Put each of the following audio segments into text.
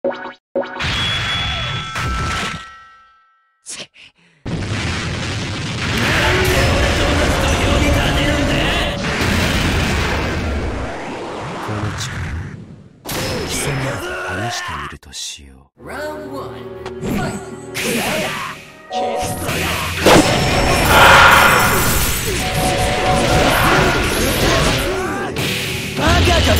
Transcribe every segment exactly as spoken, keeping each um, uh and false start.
貴様試してみるとしよう。バカかって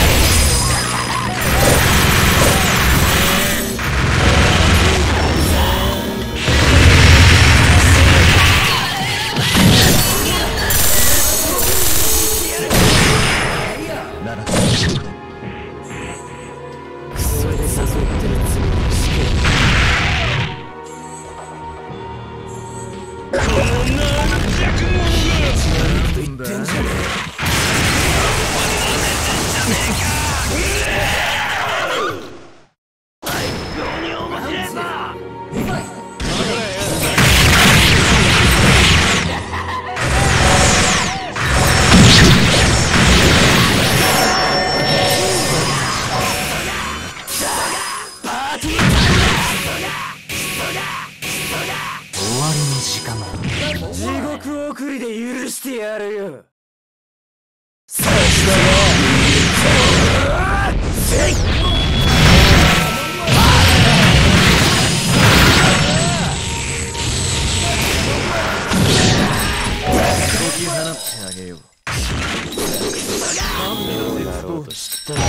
地獄送りで許してやるよ。さすが解き放ってあげよう。どうなろうと知った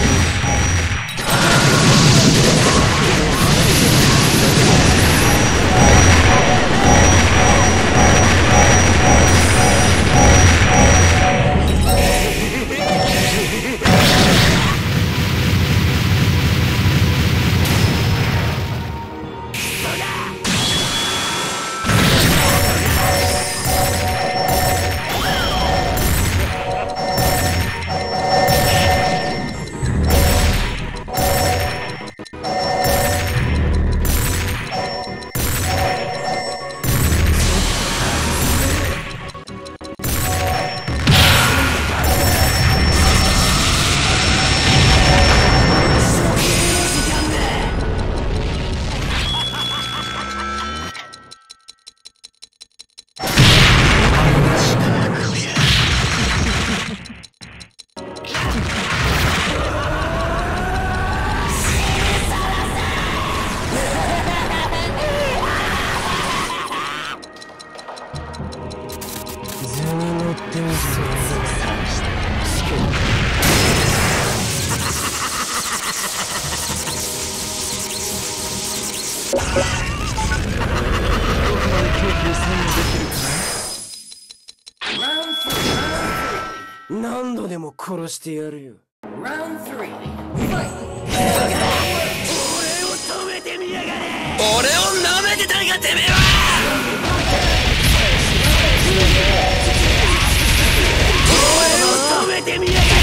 何度でも殺してやるよ。俺を止めてみやがれ。俺を舐めてたんかてめえは。俺を止めてみやがれ。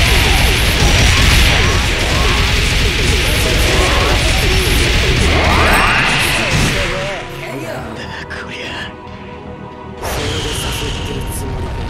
なんだこりゃ。それで誘ってるつもりか。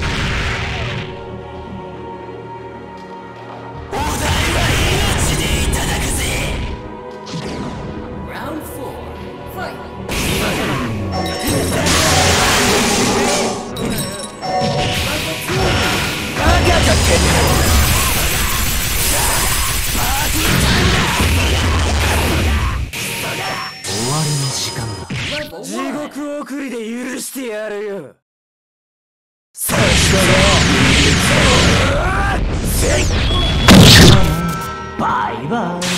地獄送りで許してやるよ。さすがバイバイ。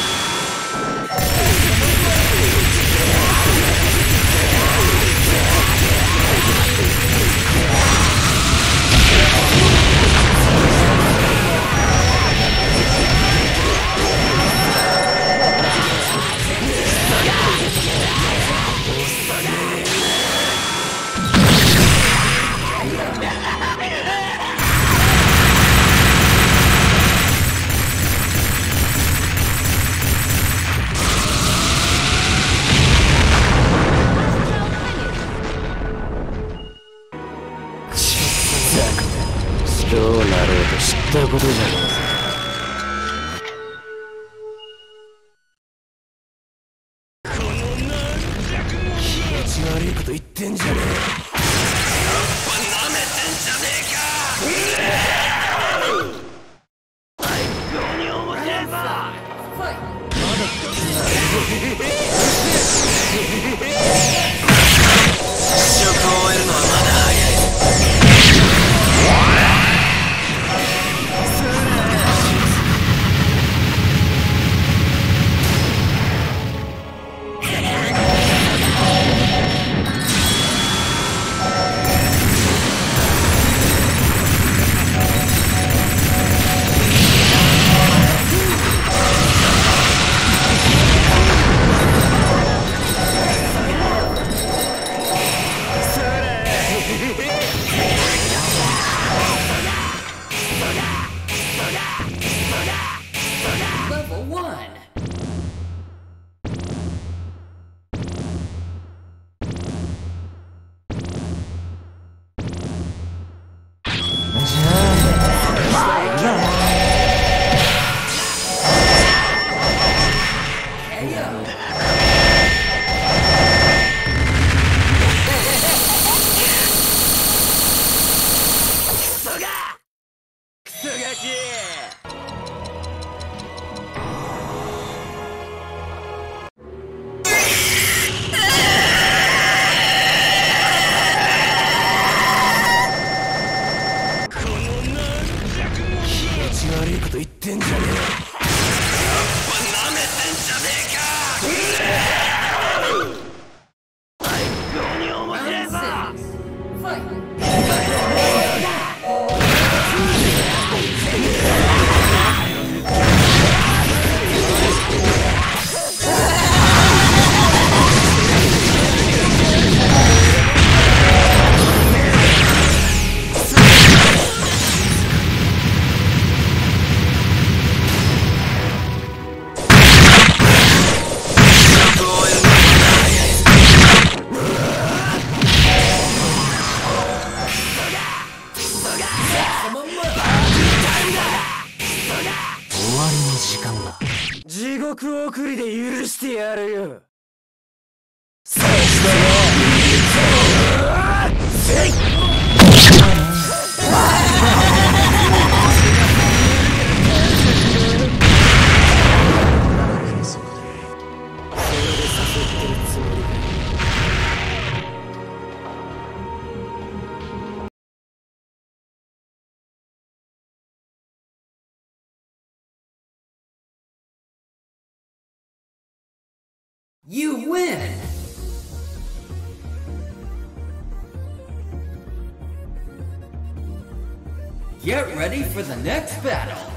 どうなろうと知ったことじゃねえ。 ってんじゃねえ。やっぱ舐めてんじゃねえか。最高に面白いぞ。まだ試食を終えるのはまだ早い。悪いこと言ってんじゃねえ。やっぱ舐めてんじゃねえか。最高に面白いぞ。地獄送りで許してやるよ。そうしてYou win! Get ready for the next battle!